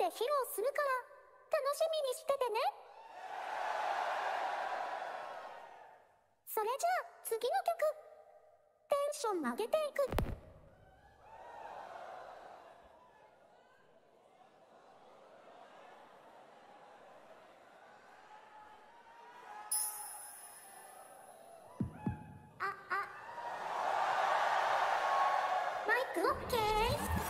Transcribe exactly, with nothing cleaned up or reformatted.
披露するから楽しみにしててね。それじゃあ次の曲、テンション上げていく。ああマイクオッケー。